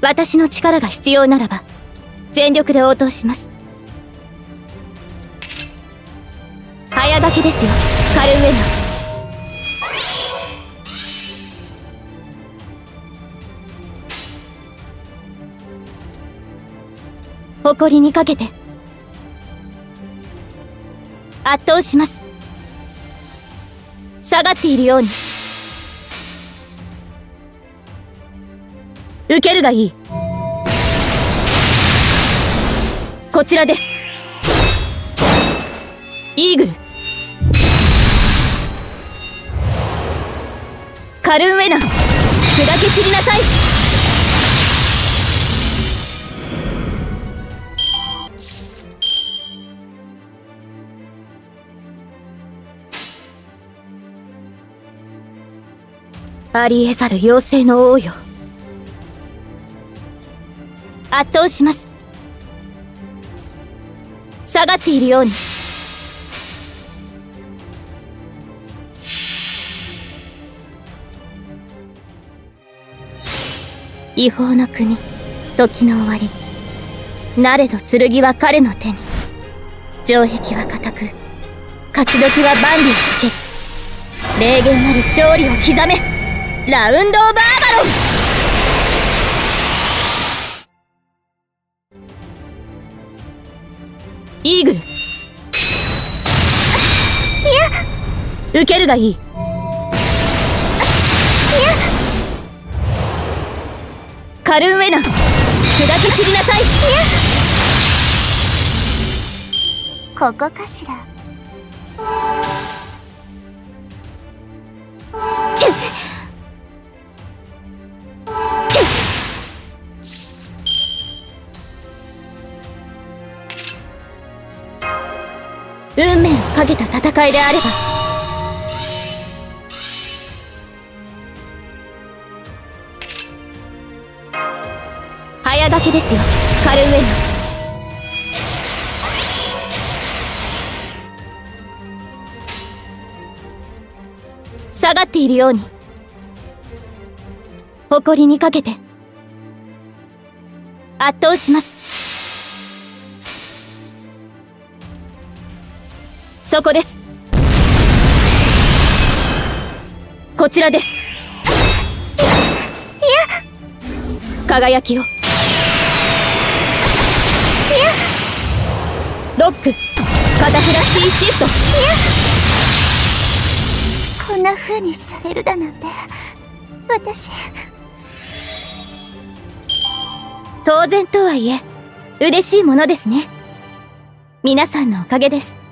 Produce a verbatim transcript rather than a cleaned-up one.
私の力が必要ならば全力で応答します。早書きですよ、カルウェナ。誇りにかけて圧倒します。下がっているように。受けるがいい。こちらです。イーグル。カルンウェナン、砕け散りなさい。ありえざる妖精の王よ、圧倒します。下がっているように。違法の国、時の終わり。なれど剣は彼の手に。城壁は固く、勝ち時は万里を受ける。霊言なる勝利を刻め。ラウンド・オブ・アバロン。イーグル。いや、受けるがいい。いや、カルンウェナン、砕け散りなさい。いや、ここかしら。運命をかけた戦いであれば、早書きですよ、カルウェナ。下がっているように。誇りにかけて圧倒します。そこです。こちらです。いや、輝きを。いや、ロック、片フラッシーシフト。いや、こんな風にされるだなんて、私。当然とはいえ嬉しいものですね。皆さんのおかげです。